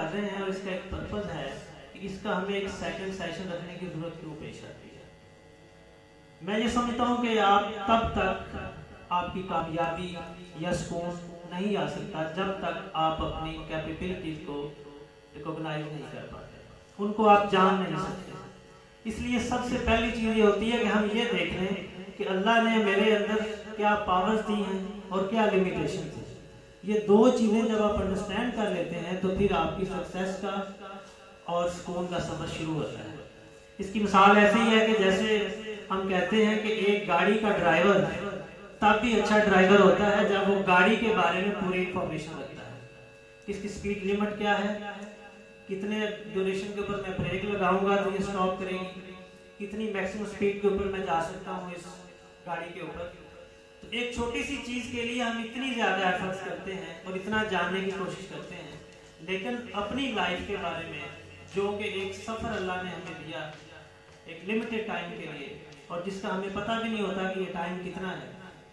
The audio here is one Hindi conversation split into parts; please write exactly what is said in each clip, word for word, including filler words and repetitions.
कर रहे हैं और इसका एक पर्पज है कि इसका हमें एक सेकंड सेशन रखने की जरूरत क्यों पेश आती है। मैं ये समझता हूँ कि आप तब तक आपकी कामयाबी या सुकून नहीं आ सकता जब तक आप अपनी कैपेबिलिटीज को रिकॉग्नाइज नहीं कर पाते, उनको आप जान नहीं सकते। इसलिए सबसे पहली चीज़ ये होती है कि हम ये देख लें कि अल्लाह ने मेरे अंदर क्या पावर्स दी हैं और क्या लिमिटेशन है। ये दो चीज़ें जब आप अंडरस्टैंड कर लेते हैं तो फिर आपकी सक्सेस का और सुकून का सफर शुरू होता है। इसकी मिसाल ऐसी ही है कि जैसे हम कहते हैं कि एक गाड़ी का ड्राइवर तब भी अच्छा ड्राइवर होता है जब वो गाड़ी के बारे में पूरी इंफॉर्मेशन रखता है, किसकी स्पीड लिमिट क्या है, कितने ड्यूरेशन के ऊपर मैं ब्रेक लगाऊंगा तो ये स्टॉप करेगी, कितनी मैक्सिमम स्पीड के ऊपर मैं जा सकता हूँ इस गाड़ी के ऊपर। तो एक छोटी सी चीज के लिए हम इतनी ज्यादा एफर्ट्स करते हैं और इतना जानने की कोशिश करते हैं, लेकिन अपनी लाइफ के बारे में जो कि एक सफर अल्लाह ने हमें दिया एक लिमिटेड टाइम के लिए और जिसका हमें पता भी नहीं होता कि ये टाइम कितना है,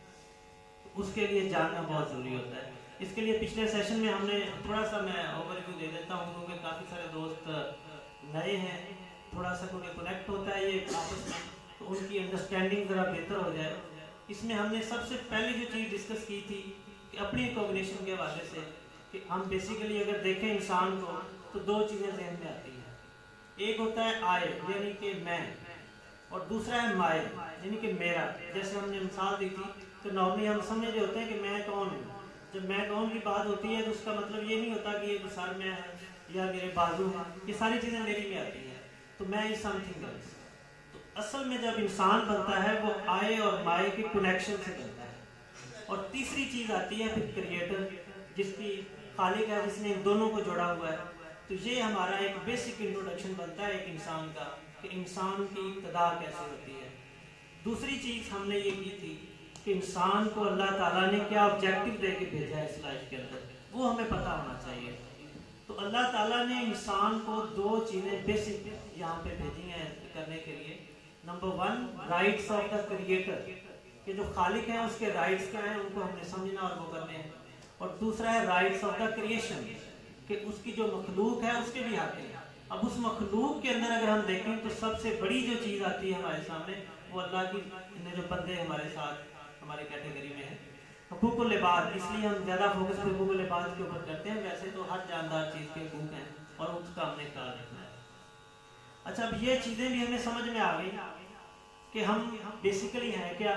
उसके लिए जानना बहुत जरूरी होता है। इसके लिए पिछले सेशन में हमने थोड़ा सा मैं ओवरव्यू दे देता हूँ क्योंकि काफ़ी सारे दोस्त नए हैं, थोड़ा सा उन्हें कनेक्ट होता है ये आपस में, तो उनकी अंडरस्टैंडिंग ज़रा बेहतर हो जाए। इसमें हमने सबसे पहले जो चीज़ डिस्कस की थी कि अपनी कॉग्निशन के हवाले से कि हम बेसिकली अगर देखें इंसान को तो दो चीज़ें जहन में आती हैं। एक होता है आय यानी कि मैं, और दूसरा है माय यानी कि मेरा। जैसे हमने मिसाल दी थी तो नॉर्मली हम समझ रहे होते हैं कि मैं कौन हूँ। जब मैं कौन की बात होती है तो उसका मतलब ये नहीं होता कि ये सर में है या मेरे बाजू हैं, ये सारी चीज़ें मेरी में आती हैं, तो मैं इज समथिंग एल्स। तो असल में जब इंसान बनता है वो आय और माय के कनेक्शन से बनता है। और तीसरी चीज़ आती है फिर क्रिएटर, जिसकी खालिक है, जिसने इन दोनों को जोड़ा हुआ है। तो ये हमारा एक बेसिक इंट्रोडक्शन बनता है एक इंसान का कि इंसान की इब्तिदा कैसे होती है। दूसरी चीज़ हमने ये की थी कि इंसान को अल्लाह ताला ने क्या ऑब्जेक्टिव दे के भेजा है इस लाइफ के अंदर, वो हमें पता होना चाहिए। तो अल्लाह ताला ने इंसान को दो चीज़ें बेसिक यहाँ पे भेजी हैं करने के लिए। Number one, rights of the creator, कि जो खालिक है उसके राइट्स क्या हैं उनको हमने समझना और वो करने हैं। और दूसरा है राइट्स ऑफ द क्रिएशन, कि उसकी जो मखलूक है उसके भी हक है। अब उस मखलूक के अंदर अगर हम देखें तो सबसे बड़ी जो चीज़ आती है हमारे सामने वो अल्लाह की जो बंदे हमारे साथ हमारे कैटेगरी में है हुकूकुल इबाद। इसलिए हम ज़्यादा फोकस हुकूकुल इबाद के ऊपर करते हैं, वैसे तो हर जानदार चीज़ के हुकूक हैं और उसका हमने ख्याल रखना है। अच्छा, अब ये चीज़ें भी हमें समझ में आ गई कि हम बेसिकली हैं क्या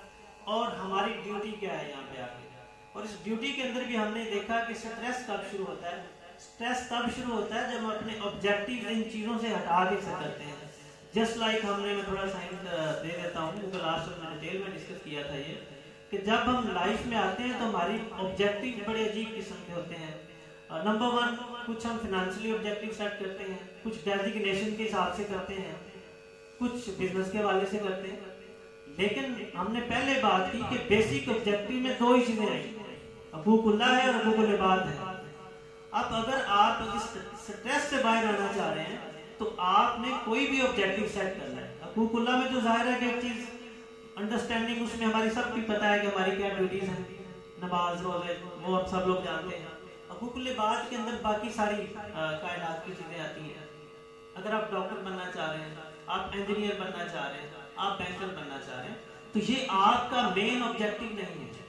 और हमारी ड्यूटी क्या है यहाँ पे आके। और इस ड्यूटी के अंदर भी हमने देखा कि स्ट्रेस कब शुरू होता है। स्ट्रेस तब शुरू होता है जब हम अपने ऑब्जेक्टिव इन चीज़ों से हटा के से करते हैं। जस्ट लाइक हमने मैं थोड़ा सा दे देता हूँ क्योंकि लास्ट में डिटेल में डिस्कस किया था ये कि जब हम लाइफ में आते हैं तो हमारी ऑब्जेक्टिव बड़े अजीब किस्म के होते हैं। नंबर वन, कुछ हम फिनेंशियली ऑब्जेक्टिव सेट करते हैं, कुछ डेजिग्नेशन के हिसाब से करते हैं, कुछ बिजनेस के हवाले से करते हैं। लेकिन हमने पहले बात की कि बेसिक ऑब्जेक्टिव में दो ही चीज़ें आई, हुकूकुल्लाह है और हुकूकुल इबाद है। अब अगर आप इस स्ट्रेस से बाहर आना चाह रहे हैं तो आपने कोई भी ऑब्जेक्टिव सेट करना है। हुकूकुल्लाह में तो जाहिर है कि एक चीज़ अंडरस्टैंडिंग उसमें हमारी सबकी पता है कि हमारी क्या ड्यूटीज हैं, नमाज रोजे वो अब सब लोग जानते हैं। हुकूकुल इबाद के अंदर बाकी सारी कायनात की चीज़ें आती हैं। अगर आप डॉक्टर बनना चाह रहे हैं, आप इंजीनियर बनना चाह रहे हैं, आप बैंकर बनना चाह रहे हैं, तो ये आपका मेन ऑब्जेक्टिव नहीं है।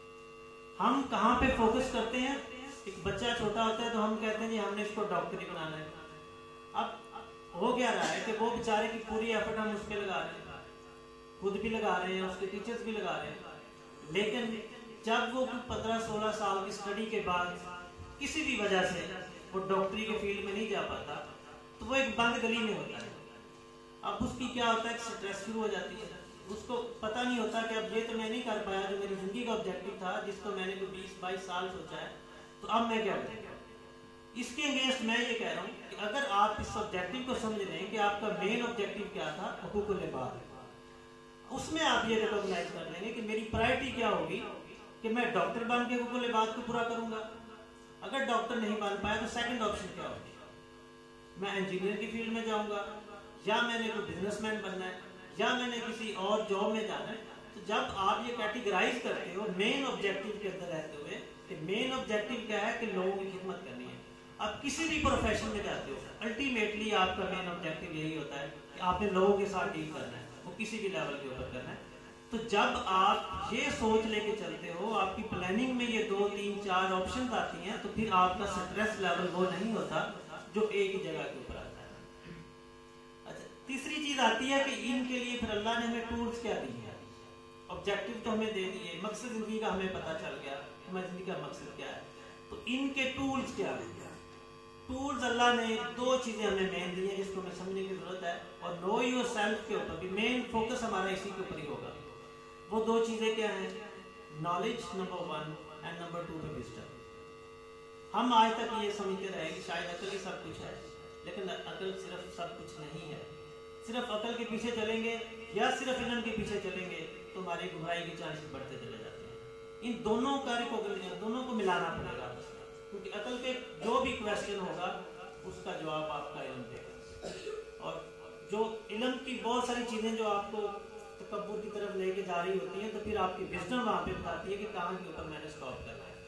हम कहाँ पे फोकस करते हैं? एक बच्चा छोटा होता है तो हम कहते हैं जी हमने इसको डॉक्टरी बनाना है। अब हो क्या रहा है कि वो बेचारे की पूरी एफर्ट हम उस पर लगा रहे हैं, खुद भी लगा रहे हैं, उसके टीचर्स भी लगा रहे हैं, लेकिन जब वो पंद्रह सोलह साल की स्टडी के बाद किसी भी वजह से वो डॉक्टरी के फील्ड में नहीं जा पाता तो वो एक बंद गली में होता है। अब उसकी क्या होता है, स्ट्रेस शुरू हो जाती है, उसको पता नहीं होता कि अब ये तो मैं नहीं कर पाया जो मेरी जिंदगी का ऑब्जेक्टिव था, जिसको मैंने तो बीस बाईस साल सोचा है, तो अब मैं क्या करूँ। इसके अगेंस्ट मैं ये कह रहा हूँ कि अगर आप इस ऑब्जेक्टिव को समझ लें कि आपका मेन ऑब्जेक्टिव क्या था, हुकूकुल इबाद, उसमें आप ये रिकॉग्नाइज कर लेंगे कि मेरी प्रायोरिटी क्या होगी कि मैं डॉक्टर बन के हुकूकुल इबाद को पूरा करूंगा। अगर डॉक्टर नहीं बन पाया तो सेकंड ऑप्शन क्या होगी, मैं इंजीनियर की फील्ड में जाऊंगा, या मैंने कोई बिजनेसमैन बनना है, या मैंने किसी और जॉब में जाना है। तो जब आप ये कैटेगराइज करते हो मेन ऑब्जेक्टिव के अंदर रहते हुए कि मेन ऑब्जेक्टिव क्या है कि लोगों की खिदमत करनी है, आप किसी भी प्रोफेशन में जाते हो, अल्टीमेटली आपका मेन ऑब्जेक्टिव यही होता है कि आपने लोगों के साथ डील करना है, वो किसी भी लेवल के ऊपर करना है। तो जब आप ये सोच लेके चलते हो, आपकी प्लानिंग में ये दो तीन चार ऑप्शन आती हैं, तो फिर आपका स्ट्रेस लेवल वो नहीं होता जो एक ही जगह के ऊपर आता है। अच्छा, तीसरी चीज आती है कि इनके लिए फिर अल्लाह ने हमें टूल्स क्या दिए हैं। ऑब्जेक्टिव तो हमें दे दिए, मकसद जिंदगी का हमें पता चल गया, हमारी जिंदगी का मकसद क्या है, तो इनके टूल्स क्या है। टूल्स अल्लाह ने दो चीजें हमें मेन दी हैं जिसको हमें समझने की जरूरत है, और नो योर सेल्फ के ऊपर भी मेन फोकस हमारा इसी के ऊपर ही होगा। वो दो चीजें क्या हैं, knowledge number one and number two पे विजडम। हम आज तक ये समझते रहे कि शायद अकल ही सब कुछ है, लेकिन अकल सिर्फ सब कुछ नहीं है। सिर्फ अकल के पीछे चलेंगे या सिर्फ इल्म के पीछे चलेंगे तो हमारी गुमराही के चांसेस बढ़ते चले जाते हैं। इन दोनों कार्य को दोनों को मिलाना पड़ेगा आपस में, क्योंकि अकल के जो भी क्वेश्चन होगा उसका जवाब आपका इल्म देगा, और जो इल्म की बहुत सारी चीजें जो आपको तकब्बुर की तरफ लेके जा रही होती हैं, तो फिर आपकी विजडम वहां पे बताती है कि कहाँ के ऊपर मैंने स्टॉप करना है।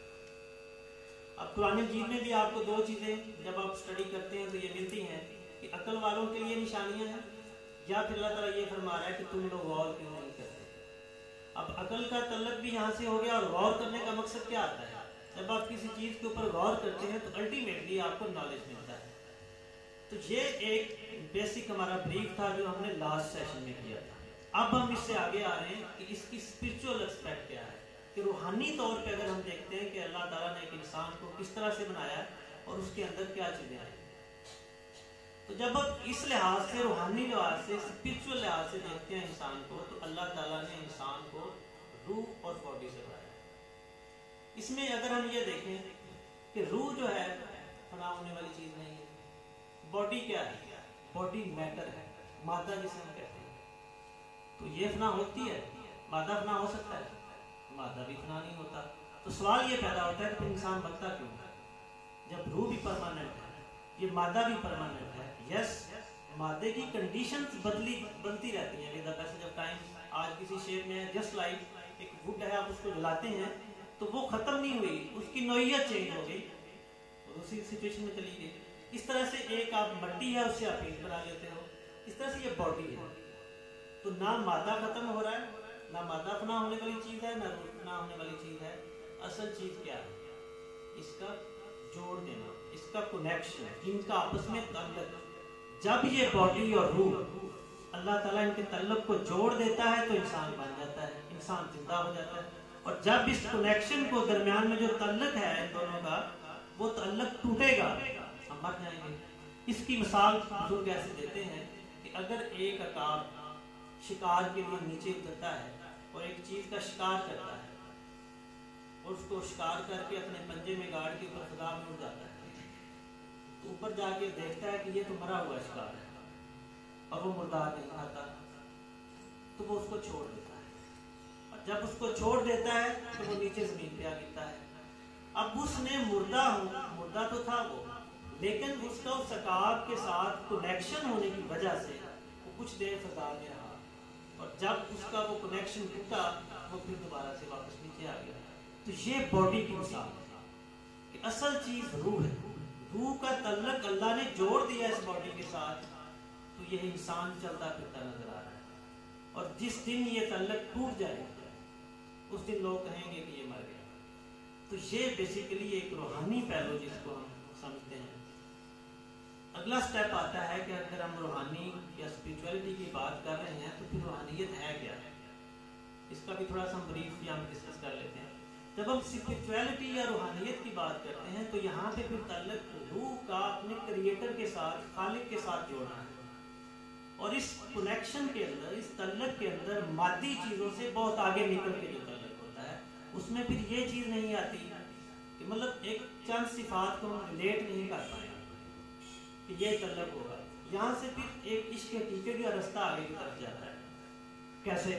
अब कुरान मजीद में भी आपको दो चीजें जब आप स्टडी करते हैं तो ये मिलती हैं कि अकल वालों के लिए निशानियां हैं, या फिर अल्लाह ताला ये फरमा रहा है कि तुम लोग गौर क्यों नहीं करते। अब अकल का तल्लक भी यहाँ से हो गया, और गौर करने का मकसद क्या आता है, जब आप किसी चीज के ऊपर गौर करते हैं तो अल्टीमेटली आपको नॉलेज मिलता है। तो ये एक बेसिक हमारा ब्रीफ था जो हमने लास्ट सेशन में किया था। अब हम इससे आगे आ रहे हैं कि इसकी स्पिरिचुअल एस्पेक्ट क्या है, कि रूहानी तौर पे अगर हम देखते हैं कि अल्लाह ताला ने एक इंसान को किस तरह से बनाया है और उसके अंदर क्या चीजें आई। तो जब आप इस लिहाज से, रूहानी लिहाज से, स्पिरिचुअल लिहाज से देखते हैं इंसान को, तो अल्लाह ताला ने इंसान को रूह और बॉडी से बनाया। इसमें अगर हम ये देखें कि रूह जो है फना होने वाली चीज नहीं है, बॉडी क्या है, बॉडी मैटर है, मादा जिसे हम कहते हैं। तो ये फना होती है, मादा फना हो सकता है, मादा भी फना नहीं होता। तो सवाल ये पैदा होता है कि इंसान बनता क्यों है, जब रूह भी परमानेंट है, ये मादा भी परमानेंट है। यस, मादे की कंडीशंस बदली बनती रहती हैं with the passage of time. आज किसी शेप में जस्ट लाइक एक वुड है, आप उसको जलाते हैं तो वो खत्म नहीं हुई, उसकी नौइयत चेंज हो गई और उसी सिचुएशन में चली गई। इस तरह से एक आप मट्टी है उससे आप ईंट बना लेते हो, इस तरह से ये बॉडी है। तो ना मादा खत्म हो रहा है, ना मादा फना होने वाली चीज है, ना रूह फना होने वाली चीज है। असल चीज क्या है, इसका जोड़ देना, इसका कनेक्शन, इनका आपस में ताल्लुक। जब ये बॉडी और रूह अल्लाह ताला इनके ताल्लुक को जोड़ देता है तो इंसान बन जाता है, इंसान जिंदा हो जाता है। और जब इस कनेक्शन को दरमियान में जो ताल्लुक है इन दोनों का, वो ताल्लुक टूटेगा, हम मर जाएंगे। इसकी मिसाल बुजुर्ग ऐसे देते हैं कि अगर एक अकाब शिकार के लिए नीचे उतरता है और एक चीज का शिकार करता है और उसको शिकार करके अपने पंजे में गाड़ के ऊपर फिजा में उड़ जाता है, तो ऊपर जाके देखता है कि ये तो मरा हुआ शिकार है और वो मुर्दार नहीं खाता, तो वो उसको छोड़ देता है। और जब उसको छोड़ देता है तो वो नीचे जमीन पे आ गिरता है। अब उसने मुर्दा मुर्दा तो था वो, लेकिन उसका उस अकाब के साथ कनेक्शन होने की वजह से वो कुछ देर फिजा में रहा, और जब उसका वो कनेक्शन टूटा वो फिर दोबारा से वापस नीचे आ गया। तो ये बॉडी की मिसाल है कि असल चीज रूह है, रूह का तल्लक अल्लाह ने जोड़ दिया इस बॉडी के साथ, तो ये इंसान चलता फिरता नजर आ रहा है। और जिस दिन ये तल्लक टूट जाएगा उस दिन लोग कहेंगे कि ये मर गया। तो ये बेसिकली एक रूहानी पहलू जिसको हम समझते हैं। अगला स्टेप आता है कि अगर हम रूहानी या स्पिरिचुअलिटी की बात कर रहे हैं तो फिर रूहानियत है क्या, इसका भी थोड़ा सा हम ब्रीफ यहाँ डिस्कस कर लेते हैं। जब हम स्पिरिचुअलिटी या रूहानियत की बात करते हैं तो यहाँ पे फिर ताल्लुक रूह का अपने क्रिएटर के साथ, खालिक के साथ जोड़ना है। और इस कनेक्शन के अंदर, इस ताल्लुक के अंदर मादी चीजों से बहुत आगे निकल के जो ताल्लुक होता है उसमें फिर ये चीज नहीं आती कि मतलब एक चंद सिफात को हम रिलेट नहीं कर पाए कि ये ताल्लुक होगा। यहाँ से फिर एक इश्क हकीकत का रास्ता आगे की तरफ जाता है। कैसे?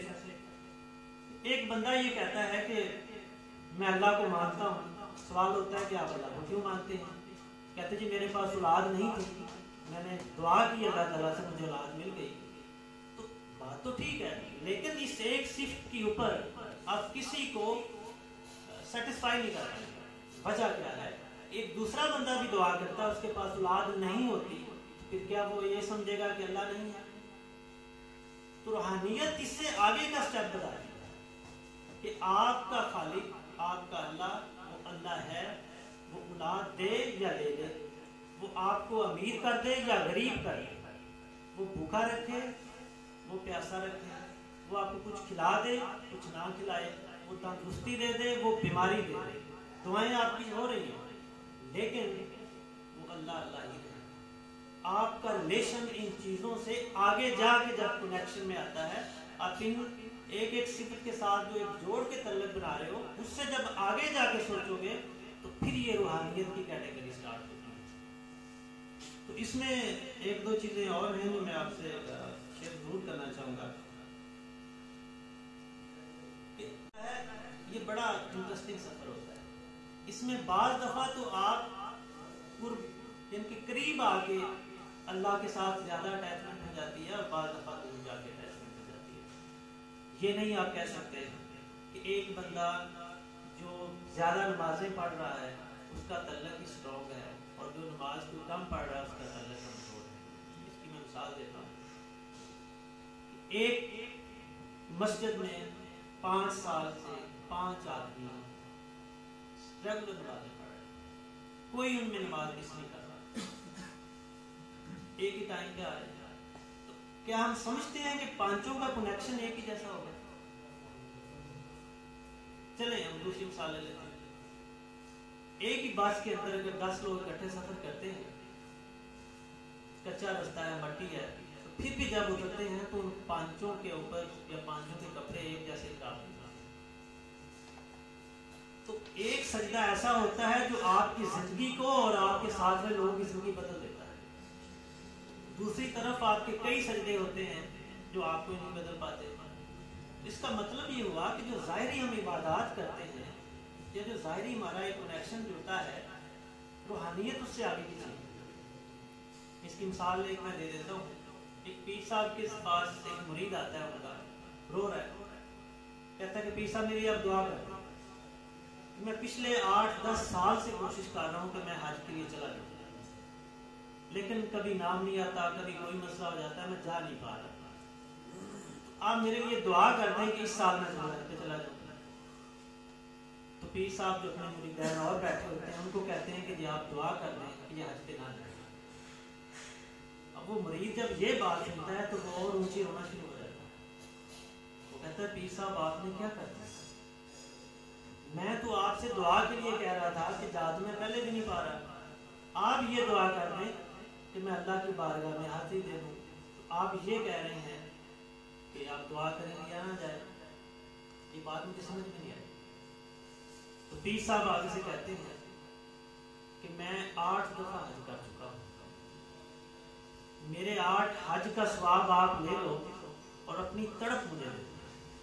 एक बंदा ये कहता है कि मैं अल्लाह को मानता हूँ। सवाल होता है कि आप अल्लाह को क्यों मानते हैं? कहते जी मेरे पास औलाद नहीं थी, मैंने दुआ की अल्लाह ताला से, मुझे औलाद मिल गई। तो बात तो ठीक है, लेकिन इस एक सिफ्त के ऊपर आप किसी को सेटिस्फाई नहीं कर पाएंगे। वजह क्या है? एक दूसरा बंदा भी दुआ करता है, उसके पास औलाद नहीं होती, फिर क्या वो ये समझेगा कि अल्लाह नहीं है? तो रूहानियत इससे आगे का स्टेप बताती है कि आपका खालिक, आपका अल्लाह, वो अल्लाह है, वो औलाद दे या ले ले, वो आपको अमीर कर दे या गरीब कर दे, वो भूखा रखे, वो प्यासा रखे, वो आपको कुछ खिला दे, कुछ ना खिलाए, वो तंदुरुस्ती दे दे, वो बीमारी दे दे, दुआएं आपकी हो रही हैं, लेकिन वो अल्लाह अल्लाह ही है। आपका रिलेशन इन चीज़ों से आगे जाके जब कनेक्शन में आता है, आप इन एक एक सिफत के साथ जो एक जोड़ के तल्लक बना रहे हो, उससे जब आगे जाके सोचोगे तो फिर ये रूहानियत की कैटेगरी स्टार्ट होती है। तो इसमें एक दो चीज़ें और हैं जो मैं आपसे शेयर जरूर करना चाहूँगा। ये बड़ा इंटरेस्टिंग सफर होता है। इसमें बाज दफा तो आप इनके करीब आके अल्लाह के साथ ज्यादा अटैचमेंट हो जाती है, और बाज दफा दूर जाके अटैचमेंट हो जाती है। ये नहीं आप कह सकते कि एक बंदा जो ज्यादा नमाजें पढ़ रहा है उसका तल्लक ही स्ट्रॉन्ग है, और जो नमाज को कम पढ़ रहा है उसका तल्लक कमजोर है। इसकी मैं मिसाल देता हूँ। एक मस्जिद में पाँच साल से पांच आदमी रेगुलर नमाजें पढ़ रहे, कोई उनमें नमाज मिस नहीं कर रहा, एक ही टाइम पे आ रहे हैं। तो क्या हम समझते हैं कि पांचों का कनेक्शन एक ही जैसा होगा? चले हम दूसरी मिसाल ले लेते हैं। एक ही बस के अंदर अगर दस लोग इकट्ठे सफर करते हैं, कच्चा रास्ता है, मट्टी है, तो फिर भी जब उतरते हैं तो उन पांचों के ऊपर या पांचों के कपड़े एक जैसे खराब नहीं। तो एक सजदा ऐसा होता है जो आपकी जिंदगी को और आपके साथ में लोगों की जिंदगी बदल देता है। दूसरी तरफ आपके कई सजदे होते हैं जो आपको नहीं बदल पाते। इसका मतलब ये हुआ कि जो ज़ाहिरी हम इबादत करते हैं, या जो ज़ाहिरी हमारा एक कनेक्शन जुड़ता है, रूहानियत उससे आगे की चीज़। इसकी मिसाल एक मैं दे देता हूँ। एक पीर साहब के पास एक मुरीद आता है, उनका रो रहा है, कहता है कि पीर साहब मेरी आप दुआ करें, मैं पिछले आठ दस साल से कोशिश कर रहा हूँ कि मैं हज के लिए चला जाऊँ, लेकिन कभी नाम नहीं आता, कभी कोई मसला हो जाता है, मैं जा नहीं पा रहा। आप मेरे लिए दुआ कर दें कि इस साल मैं हज पे चला जाऊँ। तो पीर साहब जो अपने मुरीदान और बैठे होते हैं उनको कहते हैं कि जी आप दुआ कर दें कि ये हज पे ना जाए। अब वो मुरीद जब ये बात सुनता है तो वो और ऊंची रोना शुरू हो जाता है। वो कहता है पीर साहब आपने क्या कर दिया, मैं तो आपसे दुआ के लिए कह रहा था कि जा तो मैं पहले भी नहीं पा रहा, आप ये दुआ कर दें कि मैं अल्लाह की बारगाह में हाजिरी दे दूँ। तो आप ये कह रहे हैं कि आप दुआ करेंगे या ना जाए, ये बात मुझे समझ में नहीं आई। तो पीर साहब आगे से कहते हैं कि मैं आठ दफा हज कर चुका हूँ, मेरे आठ हज का स्वाब आप ले लो और अपनी तड़प मुझे दे दो।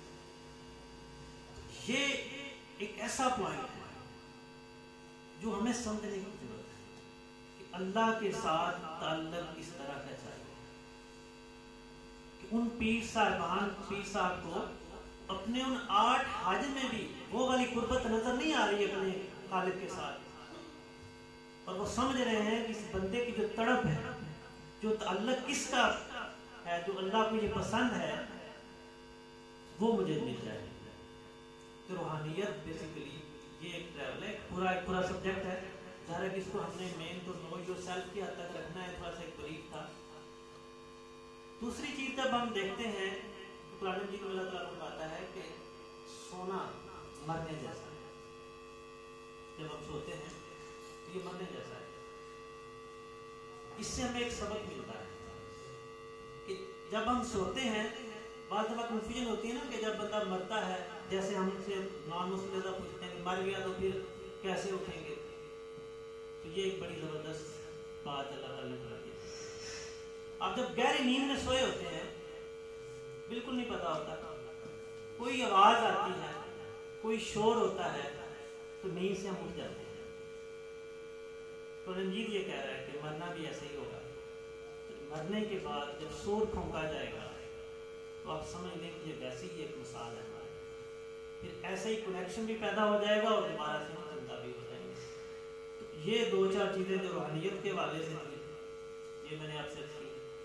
ये एक ऐसा पॉइंट है जो हमें समझने की जरूरत है कि अल्लाह के साथ ताल्लुक इस तरह का चाहिए कि उन पीर साहबान पीर साहब को अपने उन आठ हज में भी वो वाली कुर्बत नजर नहीं आ रही अपने खालिद के साथ, और वो समझ रहे हैं कि इस बंदे की जो तड़प है, जो ताल्लुक किसका है, जो अल्लाह को ये पसंद है, वो मुझे मिल जाए। तो रूहानियत बेसिकली ये एक ट्रैवल है, पूरा एक पूरा सब्जेक्ट है। ज़रा कि इसको हमने मेन तो नो योरसेल्फ की हद तक रखना है, थोड़ा सा एक ब्रीफ था। दूसरी चीज़ जब हम देखते हैं तो कुरान मजीद में अल्लाह ताला बताता है कि सोना मरने जैसा है। जब हम सोते हैं तो ये मरने जैसा है। इससे हमें एक सबक मिलता है कि जब हम सोते हैं, बाद में कन्फ्यूजन होती है ना कि जब बंदा मरता है, जैसे हमसे नॉन मुस्लिम पूछते हैं कि मर गया तो फिर कैसे उठेंगे, तो ये एक बड़ी ज़बरदस्त बात अल्लाह ताला ने बताई है। आप जब गहरी नींद में सोए होते हैं, बिल्कुल नहीं पता होता, कोई आवाज़ आती है, कोई शोर होता है, तो नींद से हम उठ जाते हैं। तो रंजीत ये कह रहा है कि मरना भी ऐसे ही होगा। तो मरने के बाद जब शोर फूंका जाएगा तो आप समझ लें कि ये वैसे ही एक मिसाल है हमारी, फिर ऐसे ही कनेक्शन भी पैदा हो जाएगा और दोबारा से हम जिंदा भी हो जाएंगे। तो ये दो चार चीजें जो रूहानियत के हवाले से थी, ये मैंने आपसे रखी।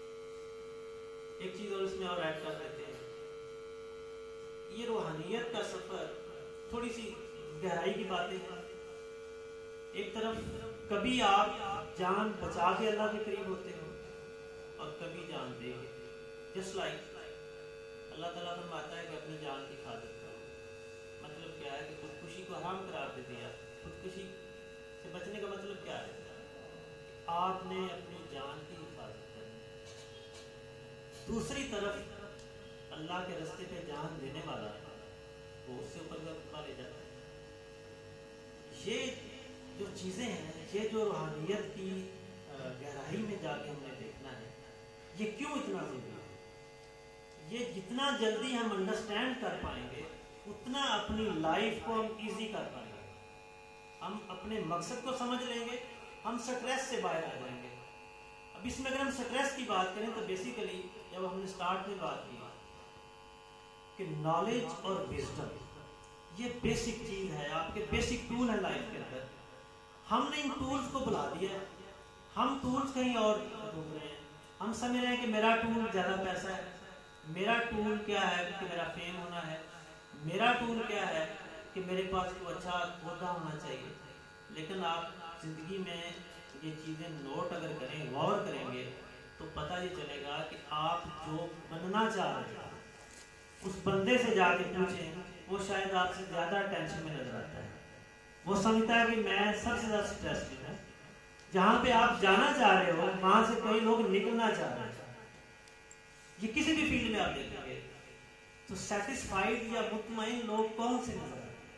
एक चीज और इसमें और ऐड कर देते हैं, ये रूहानियत का सफर थोड़ी सी गहराई की बातें हैं। एक तरफ कभी आप जान बचा के अल्लाह के करीब होते हो और कभी जान दे के। जस्ट लाइक अल्लाह ताला फरमाता है कि अपनी जान की हिफाजत करो। मतलब क्या है कि खुदकुशी को हराम करार दे दिया। खुदकुशी से बचने का मतलब क्या है? आपने अपनी जान की हिफाजत करनी। दूसरी तरफ अल्लाह के रास्ते पे जान देने वाला है, वो उससे ऊपर का ले जाता है। ये जो चीज़ें हैं, ये जो रूहानियत की गहराई में जाके हमने देखना है, ये क्यों इतना ज़रूरी है। ये जितना जल्दी हम अंडरस्टैंड कर पाएंगे उतना अपनी लाइफ को हम इजी कर पाएंगे। हम अपने मकसद को समझ लेंगे, हम स्ट्रेस से बाहर आ जाएंगे। अब इसमें अगर हम स्ट्रेस की बात करें तो बेसिकली जब हमने स्टार्ट में बात की कि नॉलेज और विजडम ये बेसिक चीज है, आपके बेसिक टूल है लाइफ के अंदर। हमने इन टूल्स को बुला दिया है, हम टूल्स कहीं और ढूंढ रहे हैं। हम समझ रहे हैं कि मेरा टूल ज्यादा पैसा है, मेरा टूल क्या है कि मेरा फेम होना है, मेरा टूल क्या है कि मेरे पास कोई अच्छा ओहदा होना चाहिए। लेकिन आप जिंदगी में ये चीजें नोट अगर करें, गौर करेंगे तो पता ये चलेगा कि आप जो बनना चाह रहे हैं उस बंदे से जाके पूछें, वो शायद आपसे ज्यादा टेंशन में नजर आता है। वो समझता है कि मैं सबसे ज्यादा स्ट्रेस में है। जहां पे आप जाना चाह रहे हो वहां से कई लोग निकलना चाह रहे हैं। ये किसी भी फील्ड में आप देखेंगे तो सेटिस्फाइड या मुतमईन लोग कौन से नजर आते हैं?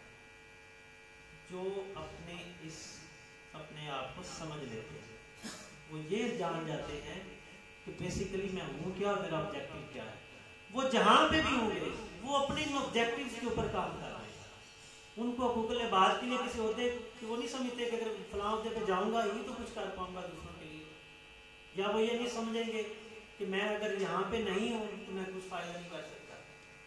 जो अपने इस अपने आप को समझ लेते हैं। वो ये जान जाते हैं कि बेसिकली मैं हूँ क्या और मेरा ऑब्जेक्टिव क्या है। वो जहां पे भी होंगे वो अपने ऑब्जेक्टिव्स के ऊपर काम कर रहे हैं। उनको हुकूक़ बात के लिए किसी होते कि वो नहीं समझते कि अगर फलां होते पे जाऊंगा ही तो कुछ कर पाऊंगा दूसरों के लिए, या वो ये नहीं समझेंगे कि मैं अगर यहाँ पे नहीं हूँ तो मैं कुछ फायदा नहीं कर सकता।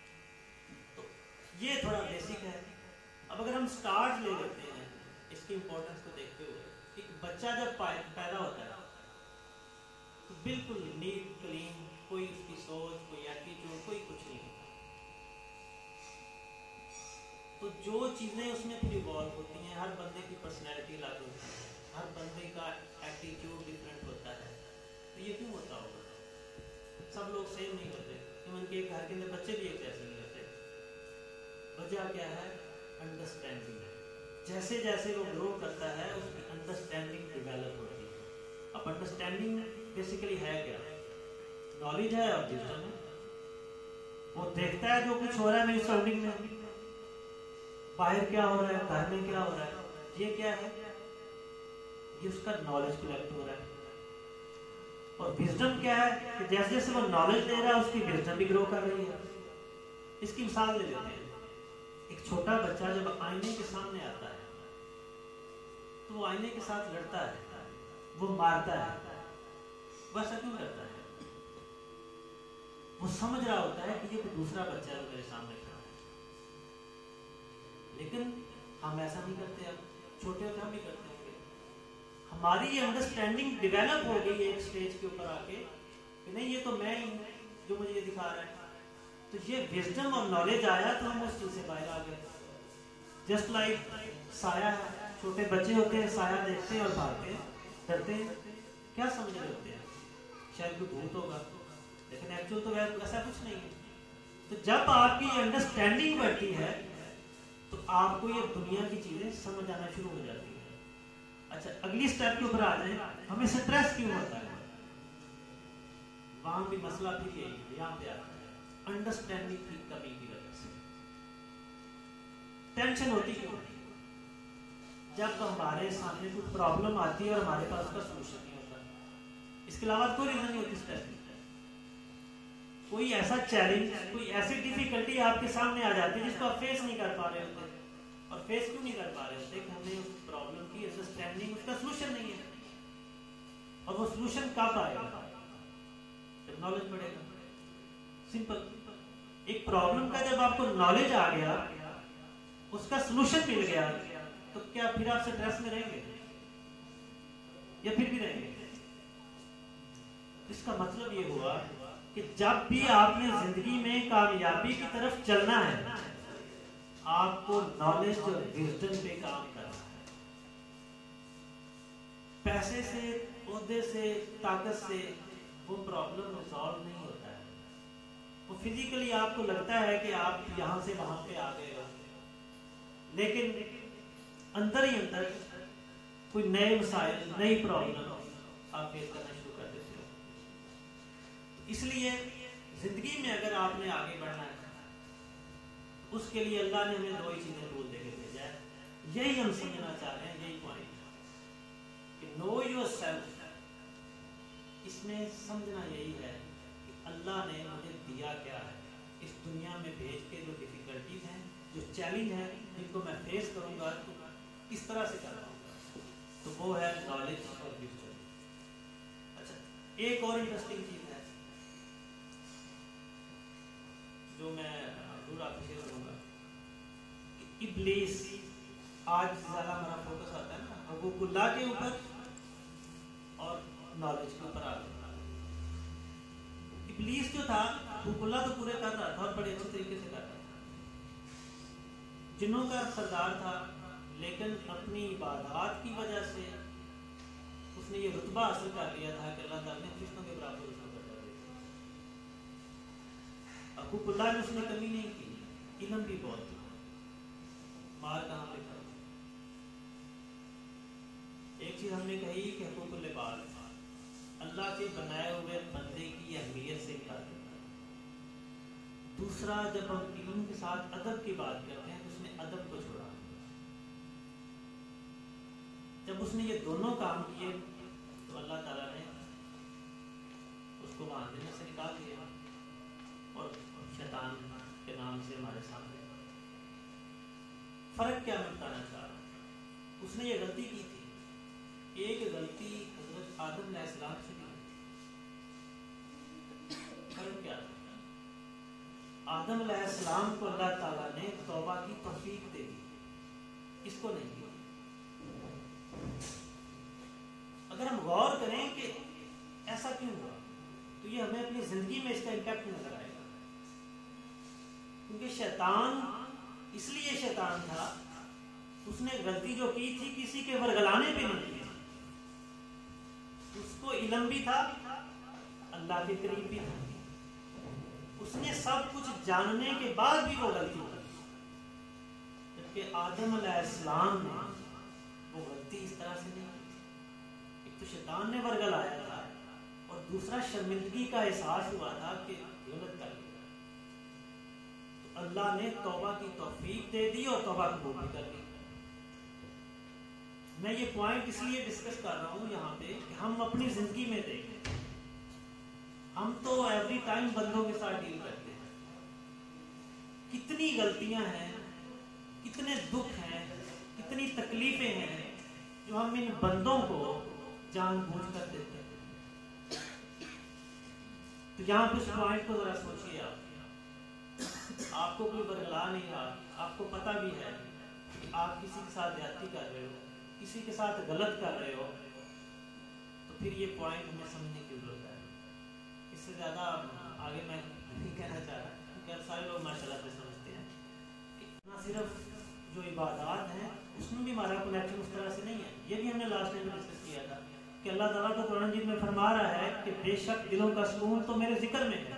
तो ये थोड़ा बेसिक है। अब अगर हम स्टार्ट ले लेते हैं इसकी इंपॉर्टेंस को देखते हुए, एक बच्चा जब पैदा होता है तो बिल्कुल नीट क्लीन, कोई उसकी सोच, कोई एटीट्यूड, कोई कुछ नहीं होता। तो जो चीजें उसमें फिर इवॉल्व होती हैं, हर बंदे की पर्सनैलिटी अलग होती है, हर बंदे का एटीट्यूड डिफरेंट होता है। तो ये क्यों होता होगा? सब लोग सेम नहीं होते। इवन के घर के अंदर बच्चे भी एक जैसे नहीं होते। वजह क्या है? अंडरस्टैंडिंग। जैसे जैसे वो ग्रो करता है उसकी अंडरस्टैंडिंग डेवलप होती है। अब अंडरस्टैंडिंग बेसिकली है क्या? नॉलेज है और विजडम है। वो देखता है जो कुछ हो रहा है मेरी सराउंडिंग में, बाहर क्या हो रहा है, घर में क्या हो रहा है, ये क्या है, ये उसका नॉलेज कलेक्ट हो रहा है। और विजडम क्या है कि जैसे जैसे वो नॉलेज ले रहा है उसकी विजडम भी ग्रो कर रही है। इसकी मिसाल ले लेते हैं। एक छोटा बच्चा जब आईने के सामने आता है तो वो आईने के साथ लड़ता है, वो मारता है। वो ऐसा क्यों करता है? वो समझ रहा होता है कि ये कोई दूसरा बच्चा है जो मेरे सामने खड़ा है। लेकिन हम ऐसा नहीं करते। अब छोटे होते हम भी करते होंगे। हमारी ये अंडरस्टैंडिंग डेवलप हो गई एक स्टेज के ऊपर आके कि नहीं ये तो मैं ही हूँ जो मुझे ये दिखा रहा है। तो ये विजडम और नॉलेज आया तो हम उस चीज से बाहर आ गए। जस्ट लाइक साया है, छोटे बच्चे होते हैं, साया देखते हैं और भागते हैं, डरते हैं। क्या समझ रहे होते हैं? शायद कोई भूत होगा, लेकिन एक्चुअल तो ऐसा कुछ नहीं है। तो जब आपकी अंडरस्टैंडिंग बढ़ती है तो आपको ये दुनिया की चीजें समझ आना शुरू हो जाती है। अच्छा, अगली स्टेप के ऊपर आ जाए, हमें स्ट्रेस क्यों होता है? वहां भी मसला फिर यही यहाँ पे आता है, अंडरस्टैंडिंग की कमी की वजह से। टेंशन होती क्यों? जब हमारे सामने कोई प्रॉब्लम आती है और हमारे पास उसका सोल्यूशन नहीं होता। इसके अलावा कोई रीजन नहीं होती स्ट्रेस की। कोई ऐसा चैलेंज, कोई ऐसी डिफिकल्टी आपके सामने आ जाती है जिसको आप फेस नहीं कर पा रहे होते। और फेस क्यों नहीं कर पा रहे होते? कि हमने उस प्रॉब्लम की अंडरस्टैंडिंग, उसका सोल्यूशन नहीं है। और वो सोल्यूशन कब आएगा? जब नॉलेज बढ़ेगा। सिंपल। एक प्रॉब्लम का जब आपको नॉलेज आ गया, उसका सोल्यूशन मिल गया, तो क्या फिर आप स्ट्रेस में रहेंगे? या फिर भी रहेंगे? इसका मतलब ये हुआ कि जब भी आपने जिंदगी में कामयाबी की तरफ चलना है, आपको नॉलेज और विजडम पे काम करना है। पैसे से, ओहदे से, ताकत से वो प्रॉब्लम रिजॉल्व नहीं होता है। वो फिजिकली आपको लगता है कि आप यहां से वहां पे आ गए हो, लेकिन अंदर ही अंदर कोई नए मसाइल, नई प्रॉब्लम आप फेस करना शुरू कर देते हो। इसलिए जिंदगी में अगर आपने आगे बढ़ना है, उसके लिए अल्लाह ने हमें दो ही चीजें बोल देके भेजा है। यही हम समझना चाह रहे हैं, यही पॉइंट कि नो योरसेल्फ। इसमें समझना यही है कि अल्लाह ने मुझे दिया क्या है, इस दुनिया में भेज के जो डिफिकल्टीज हैं, जो चैलेंज हैं, जिनको मैं फेस करूंगा तो किस तरह से कर पाऊंगा, तो वो है नॉलेज और विजडम। अच्छा, एक और इंटरेस्टिंग चीज है जो मैं जरूर आपसे शेयर करूंगा कि इब्लीस, आज ज्यादा हमारा फोकस आता है ना हकूकुल्लाह के ऊपर और नॉलेज के ऊपर आ गया। इब्लीस जो था हकूकुल्लाह तो पूरे कर रहा था और बड़े अच्छे तरीके से कर रहा था, जिन्हों का सरदार था, लेकिन अपनी इबादत की वजह से उसने ये रुतबा हासिल कर लिया था कि अल्लाह ताला ने फरिश्तों के बराबर उसको कर दिया। हकूकुल्लाह में उसने कमी नहीं की, इल्म भी बहुत थी। मार कहाँ पे था? एक चीज हमने कही कि हकूकुल इबाद, अल्लाह के बनाए हुए बंदे की अहमियत से इनकार करना। दूसरा, जब हम इल्म के साथ अदब की बात करते हैं तो उसने अदब को छोड़ा। जब उसने ये दोनों काम किए तो अल्लाह ताला ने उसको वहां जन्नत से निकाल दिया और शैतान के नाम से हमारे सामने। फर्क क्या मैं बताना चाह रहा हूं, उसने ये गलती की थी, एक गलती हजरत आदम अलैहिस्सलाम से की। फर्क क्या था? आदम अलैहिस्सलाम को अल्लाह ताला ने तौबा की तौफीक दे दी, इसको नहीं दिया। अगर हम गौर करें कि ऐसा क्यों हुआ, तो ये हमें अपनी जिंदगी में इसका इम्पैक्ट नजर आएगा। क्योंकि शैतान इसलिए शैतान था, उसने गलती जो की थी किसी के वरगलाने पे नहीं की। उसको इल्म भी था, अल्लाह के करीब भी था, उसने सब कुछ जानने के बाद भी वो गलती की। जबकि आदम अलैहिस्सलाम ने वो गलती इस तरह से नहीं की। एक तो शैतान ने वरगलाया था और दूसरा शर्मिंदगी का एहसास हुआ था कि गलत कर लिया। तो अल्लाह ने तौबा की तौफीक दे दी और तौबा कबूल भी कर दी। मैं ये पॉइंट इसलिए डिस्कस कर रहा हूं यहाँ पे कि हम अपनी जिंदगी में देखें। हम तो एवरी टाइम बंदों के साथ डील करते हैं, कितनी गलतियां हैं, कितने दुख हैं, कितनी तकलीफें हैं जो हम इन बंदों को जानबूझ कर देते हैं। तो यहाँ पे उस पॉइंट को जरा सोचिए। आप आपको कोई बरगला नहीं रहा, आपको पता भी है कि आप किसी के साथ ज्यादती कर रहे हो, किसी के साथ गलत कर रहे हो, तो फिर ये पॉइंट हमें समझने की जरूरत है। इससे ज्यादा आगे मैं नहीं कहना चाह रहा, क्योंकि सारे लोग माशाल्लाह से समझते हैं कि ना सिर्फ जो इबादत हैं उसमें भी हमारा कनेक्शन उस तरह से नहीं है। ये भी हमने लास्ट टाइम में डिस्कस किया था कि अल्लाह ताला तो कुरान मजीद में फरमा रहा है कि बेशक दिलों का सुकून तो मेरे जिक्र में है,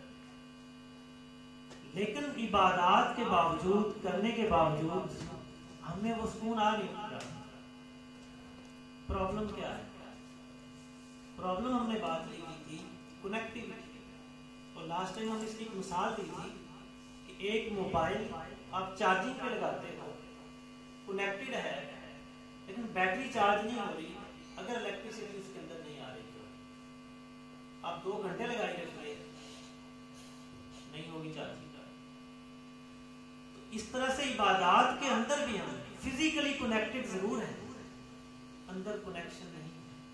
लेकिन इबादत के बावजूद, करने के बावजूद हमें वो सुकून आ नहीं रहा। प्रॉब्लम क्या है? प्रॉब्लम हमने बात नहीं की थी कनेक्टिविटी, और लास्ट टाइम हमने इसकी एक मिसाल दी थी कि एक मोबाइल आप चार्जिंग पे लगाते हो, कनेक्टेड है, लेकिन बैटरी चार्ज नहीं हो रही अगर इलेक्ट्रिसिटी उसके अंदर नहीं आ रही तो आप दो घंटे लगाए रखिए, नहीं होगी चार्जिंग। तो इस तरह से इबादत के अंदर भी हम फिजिकली कनेक्टेड जरूर हैं, अंदर कनेक्शन नहीं।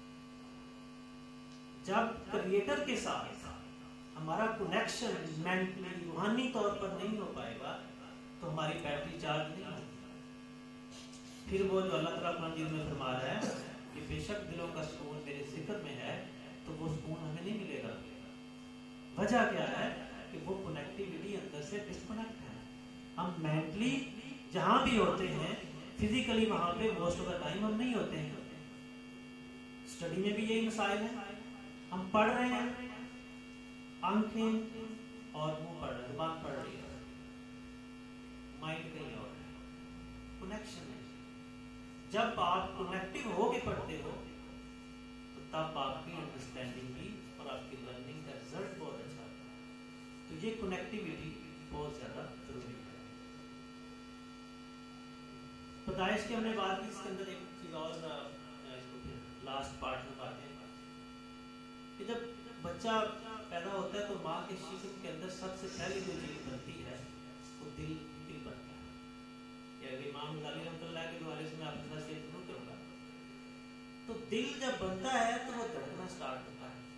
जब क्रिएटर के साथ हमारा कनेक्शन मेंटली, रूहानी तौर पर नहीं हो पाएगा तो हमारी बैटरी चार्ज नहीं होगी। फिर वो जो अल्लाह ताला कुरान में फरमा रहा है कि बेशक दिलों का सुकून मेरे जिक्र में है, तो वो सुकून हमें नहीं मिलेगा। वजह क्या है कि वो कनेक्टिविटी अंदर से डिस्कनेक्ट है। हम मेंटली जहां भी होते हैं, फिजिकली वहां पे मोस्ट ऑफ द टाइम हम नहीं होते हैं। स्टडी में भी यही मसाइल है, हम पढ़ रहे हैं, आंखें और मुंह पढ़ रहे, जुबान पढ़ रही है, माइंड कहीं और है, कनेक्शन है। जब आप कनेक्टिव होके पढ़ते हो तो तब आपकी अंडरस्टैंडिंग भी और आपकी लर्निंग का रिजल्ट बहुत अच्छा आता है। तो ये कनेक्टिविटी बहुत ज्यादा जरूरी है। पैदाइश की हमने बात की, इसके अंदर एक चीज और इसको लास्ट पार्ट में बात है कि जब बच्चा पैदा होता है तो माँ के शीशम के अंदर सबसे पहले जो चीज बनती है वो दिल दिल बनता है। या इमाम गजाली रहमतुल्लाह के हवाले से मैं आपके साथ शेयर जरूर करूंगा। तो दिल जब बनता है तो वो धड़कना स्टार्ट होता है।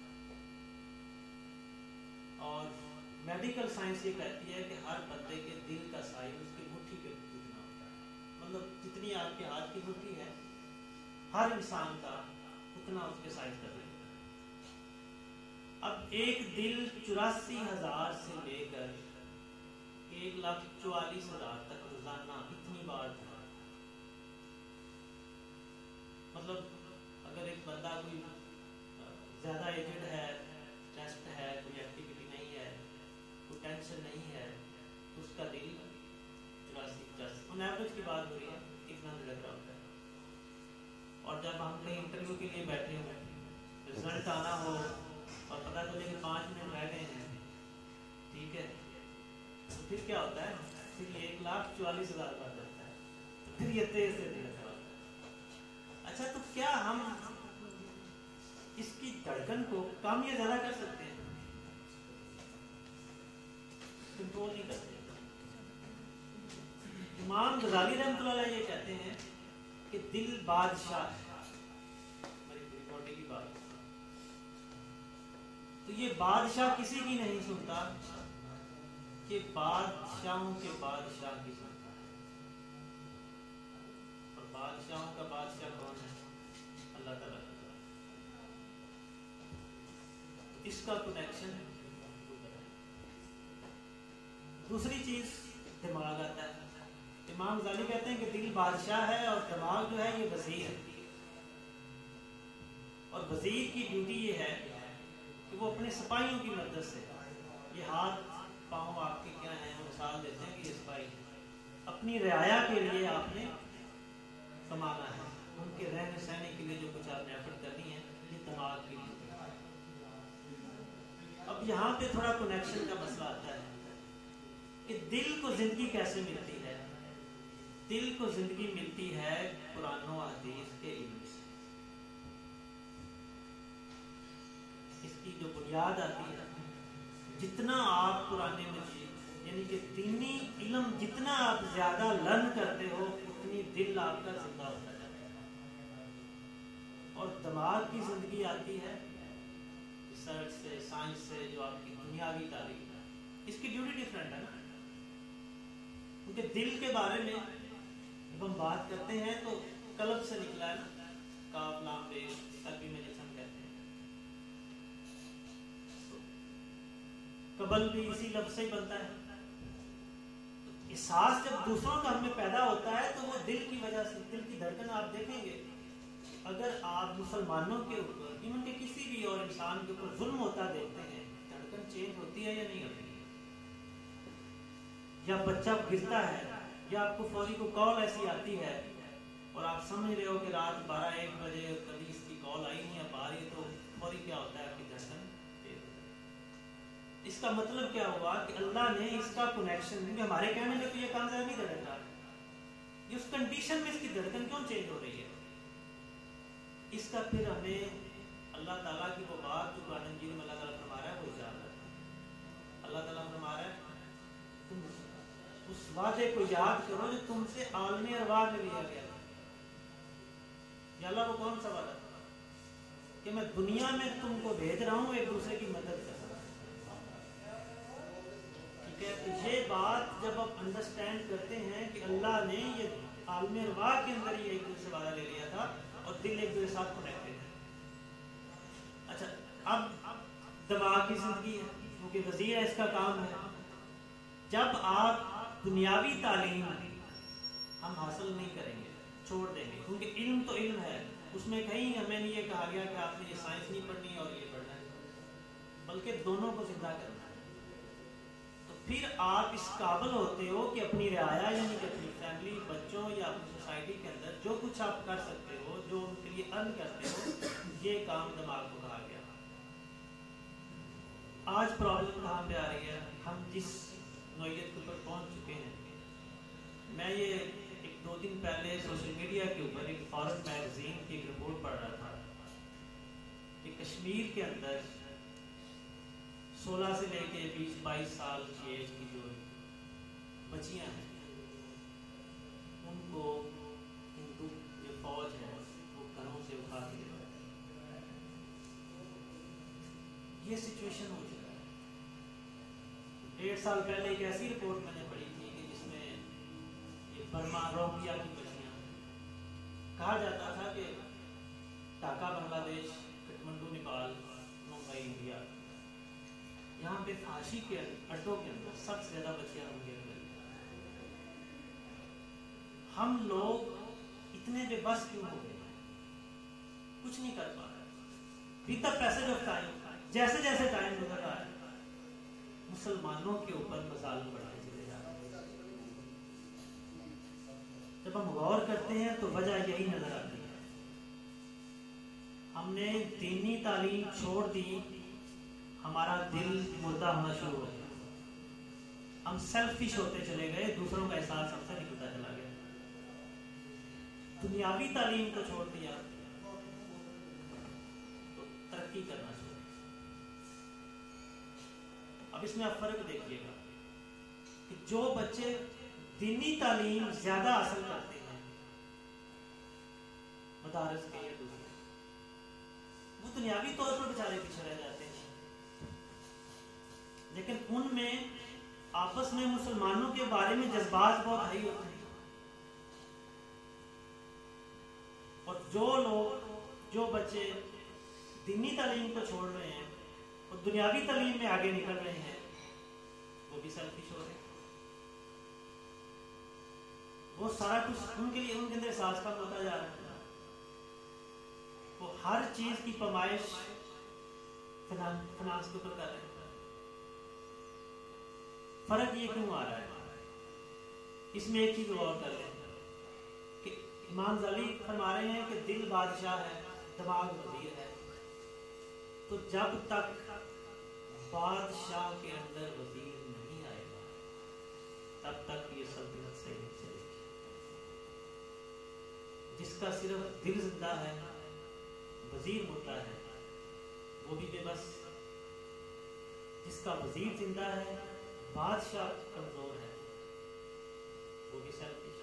और मेडिकल साइंस ये कहती है कि हर बंदे के दिल का साइज उसकी मुट्ठी के जितना होता है। मतलब जितनी आपके हाथ की मुट्ठी है, हर इंसान का उतना उसके साइज का दिल। अब एक दिल चौरासी हजार से लेकर एक लाख चौवालीस हजार तक रोजाना इतनी बार धड़कता है। मतलब अगर एक बंदा कोई ज्यादा एजेड है, टेस्ट है, कोई एक्टिविटी नहीं है, कोई टेंशन नहीं है, तो उसका दिल चौरासी पचासी ऑन एवरेज की बात हो रही है, कितना धड़क रहा होता है। और जब हम कहीं इंटरव्यू के लिए बैठे हुए, रिजल्ट आना हो और पता चले कि पाँच मिनट रह गए हैं, ठीक है, तो फिर क्या होता है, फिर ये एक लाख चौवालीस हजार बार जाता है, तो फिर ये तेज से धड़का होता है। अच्छा, तो क्या हम इसकी धड़कन को कम या ज्यादा कर सकते हैं? कंट्रोल नहीं करते। इमाम गजाली रहमतुल्लाह ये कहते हैं कि दिल बादशाह है, हमारी पूरी बॉडी की बात। तो ये बादशाह किसी की नहीं सुनता, कि बादशाहों के बादशाह की सुनता है। और बादशाहों का बादशाह कौन है? अल्लाह ताला। इसका कनेक्शन है। दूसरी चीज दिमाग आता है। इमाम गजाली कहते हैं कि दिल बादशाह है और दिमाग जो है ये वजीर है। और वजीर की ड्यूटी ये है कि वो अपने सिपाहियों की मदद से, ये हाथ पाँव आपके क्या हैं, वो मिसाल देते हैं कि ये सिपाही अपनी रियाया के लिए आपने कमाना है, उनके रहने सहने के लिए जो कुछ आपने एफर्ट करनी है, ये दिमाग के लिए। अब यहाँ पे थोड़ा कनेक्शन का मसला आता है कि दिल को जिंदगी कैसे मिलती है। दिल को जिंदगी मिलती है कुरान और हदीस के इल्म से। इसकी जो बुनियाद आती है, जितना आप पुराने मजीद यानी कि दीनी इल्म जितना आप ज्यादा लर्न करते हो, उतनी दिल आपका जिंदा होता जाता है। और दिमाग की जिंदगी आती है रिसर्च से, साइंस से, जो आपकी दुनियावी तारीफ है, इसकी ड्यूटी डिफरेंट है ना। क्योंकि दिल के बारे में जब हम बात करते हैं तो कल्ब से निकला है ना, काफ लाम पेश अरबी में जैसे हम कहते हैं, कबल भी इसी लफ्ज से ही बनता है। एहसास जब दूसरों का हमें पैदा होता है तो वो दिल की वजह से, दिल की धड़कन आप देखेंगे, अगर आप मुसलमानों के ऊपर, इवन के किसी भी और इंसान के ऊपर जुल्म होता देखते हैं, धड़कन चेंज होती है या नहीं होती? या बच्चा गिरता है, या आपको फौरी को कॉल ऐसी आती है और आप समझ रहे हो कि रात बारह एक बजे कभी इसकी कॉल आई नहीं, अब आ रही है, तो फौरी क्या होता है, आपकी धड़कन। इसका मतलब क्या हुआ कि अल्लाह ने इसका कनेक्शन, क्योंकि हमारे कहने में तो ये काम ज्यादा नहीं धड़क रहा, ये उस कंडीशन में इसकी धड़कन क्यों चेंज हो रही है, इसका फिर हमें अल्लाह ताला की वो बात जो कुरान में अल्लाह ताला फरमा रहा है वो याद रखना। अल्लाह ताला फरमा रहा है तुम उस वादे को याद करो जो तुमसे आलमी अरवाह में लिया गया। अल्लाह को कौन सा वादा कि मैं दुनिया में तुमको भेज रहा हूँ एक दूसरे की मदद कर। ठीक है, तो ये बात जब आप अंडरस्टैंड करते हैं कि अल्लाह ने ये आलमी अरवाह के अंदर ही एक दूसरे वादा ले लिया था, और दिल एक दूसरे के साथ कनेक्टेड है। अच्छा, अब दिमाग की जिंदगी है, क्योंकि वजीर है, इसका काम है। जब आप दुनियावी तालीम हम हासिल नहीं करेंगे, छोड़ देंगे, क्योंकि इल्म तो इल्म है, उसमें कहीं हमें नहीं ये कहा गया कि आपने ये साइंस नहीं पढ़नी और ये पढ़ना है, बल्कि दोनों को जिंदा करना है। तो फिर आप इस काबिल होते हो कि अपनी रियाया यानी कि अपनी फैमिली, बच्चों या अपनी सोसाइटी के अंदर जो कुछ आप कर सकते हो, जो उनके लिए अर्न करते हो, ये काम दिमाग को कहा गया। आज प्रॉब्लम कहाँ पे आ रही है, हम जिस नौयत के ऊपर पहुंच चुके हैं। मैं ये एक दो दिन पहले सोशल मीडिया के ऊपर एक फॉरेन मैगजीन की एक रिपोर्ट पढ़ रहा था कि कश्मीर के अंदर सोलह से लेके बीस बाईस साल की एज की जो बच्चियां हैं, उनको हिंदू जो फौज है वो घरों से उठा के ले जाए। ये सिचुएशन हो चुका है। डेढ़ साल पहले एक ऐसी रिपोर्ट मैंने पढ़ी थी कि जिसमें ये बर्मा रोहिंग्या की बच्चियां, कहा जाता था कि ढाका बांग्लादेश, काठमांडू नेपाल, मुंबई इंडिया, यहाँ पे फांसी के अड्डों के अंदर सबसे ज्यादा बच्चियां रोहिंग्या की। हम लोग इतने बेबस क्यों हो गए, कुछ नहीं कर पा रहे। With the passage of time, जैसे जैसे टाइम गुजर रहा है, मुसलमानों के ऊपर मजालिम बढ़ते चले जा रहे हैं। जब हम गौर करते हैं तो वजह यही नजर आती है, हमने दीनी तालीम छोड़ दी, हमारा दिल मुर्दा होना शुरू हो गया, हम सेल्फिश होते चले गए, दूसरों का एहसास हमसे निकलता चला गया। दुनियावी तालीम को छोड़ दिया तो तरक्की करना चाहिए। अब इसमें आप फर्क देखिएगा कि जो बच्चे दीनी तालीम ज्यादा हासिल करते हैं मदारस के या दूसरे, वो दुनियावी तौर पर बेचारे पीछे रह जाते हैं, लेकिन उनमें आपस में मुसलमानों के बारे में जज्बात बहुत हाई होते हैं। और जो लोग, जो बच्चे दीनी तालीम को छोड़ रहे हैं और दुनियावी तालीम में आगे निकल रहे हैं, वो भी सेल्फिश हो रहे हैं। वो सारा कुछ उनके लिए, उनके अंदर एहसास कम होता जा रहा है। वो हर चीज की पैमाइश फाइनेंस के ऊपर कर रहे हैं। फर्क ये क्यों आ रहा है, इसमें एक चीज और कर लें कि इमाम ग़ज़ाली फरमा रहे हैं कि दिल बादशाह है, दिमाग वजीर है। तो जब तक बादशाह के अंदर वजीर नहीं आएगा, तब तक ये सल्तनत सही नहीं चलेगी। जिसका सिर्फ दिल जिंदा है, वजीर मुर्दा है, वो भी बेबस। जिसका वजीर जिंदा है, बादशाह कमजोर है, वो भी सेल्फिश।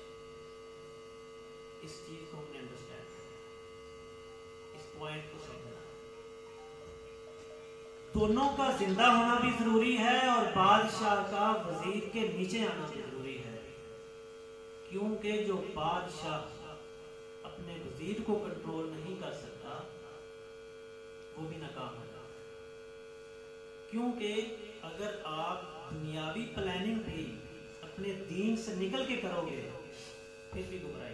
इस चीज को हमने अंडरस्टैंड करना, इस पॉइंट को समझना। दोनों का जिंदा होना भी जरूरी है और बादशाह का वजीर के नीचे आना भी जरूरी है, क्योंकि जो बादशाह अपने वजीर को कंट्रोल नहीं कर सकता, वो भी नाकाम होगा। क्योंकि अगर आप दुनियावी प्लानिंग भी अपने दीन से निकल के करोगे, फिर भी गुमराही।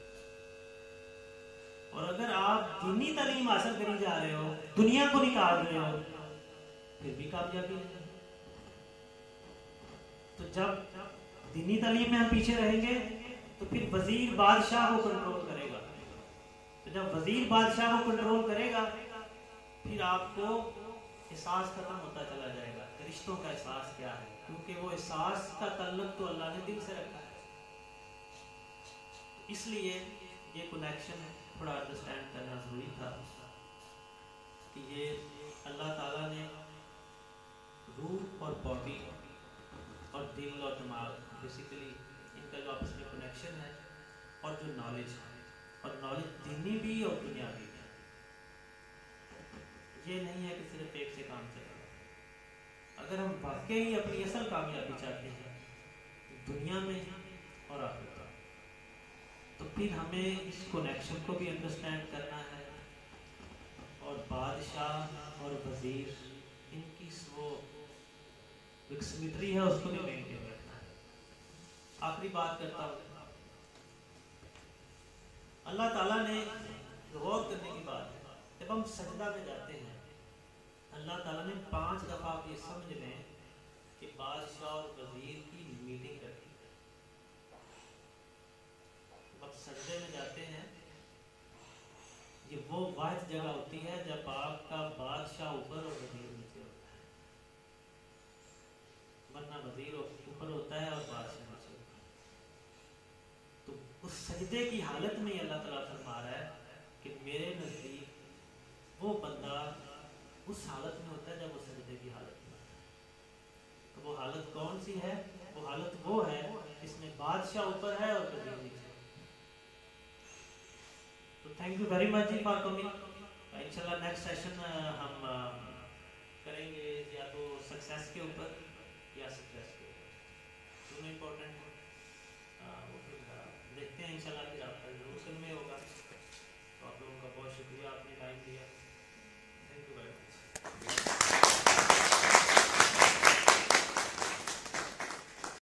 और अगर आप दीनी तालीम हासिल करी जा रहे हो, दुनिया को निकाल रहे हो, फिर भी कामयाबी नहीं। तो जब दीनी तालीम में हम पीछे रहेंगे, तो फिर वजीर बादशाह को कंट्रोल करेगा। तो जब वजीर बादशाह को कंट्रोल करेगा, फिर आपको एहसास खत्म होता चला जाएगा कि रिश्तों का एहसास क्या है, क्योंकि वो एहसास का तल्लुक तो अल्लाह ने दिल से रखा है। इसलिए ये कनेक्शन थोड़ा अंडरस्टैंड करना जरूरी था कि ये अल्लाह ताला ने रूह और बॉडी और दिल और दिमाग, बेसिकली इनका जो आपस में कनेक्शन है, और जो नॉलेज है, और नॉलेज दीनी भी और दुनियावी भी, ये नहीं है कि सिर्फ एक से काम चलेगा। अगर हम वाकई अपनी असल कामयाबी चाहते हैं दुनिया में और आखिरत में, तो फिर हमें इस कनेक्शन को भी अंडरस्टैंड करना है और बादशाह और वजीर इनकी वो एक सिमिट्री है उसको भी मेंटेन रखना है। आखिरी बात करता हूँ, अल्लाह ताला ने गौर करने की बात है, जब हम सजदा में जाते हैं अल्लाह ताला ने पांच दफा आप ये समझ लें कि बादशाह और वजीर की मीटिंग रखी है। जब आप सजदे में जाते हैं ये वो वाहिद जगह होती है जब आपका बादशाह ऊपर और वजीर नीचे होता है, वरना वजीर ऊपर होता है और बादशाह नीचे होता है। तो उस सजदे की हालत में अल्लाह ताला फरमा रहा है कि मेरे नजदीक वो बंदा उस हालत में होता है जब वो सजदे की हालत में होता है। तो वो हालत कौन सी है? वो हालत वो है जिसमें बादशाह ऊपर है और वजीर नीचे। तो thank you very much ji for coming. इंशाल्लाह नेक्स्ट सेशन हम करेंगे या तो सक्सेस के ऊपर या सक्सेस के ऊपर, दोनों इम्पोर्टेंट है। वो फिर देखते हैं इंशाल्लाह फिर आप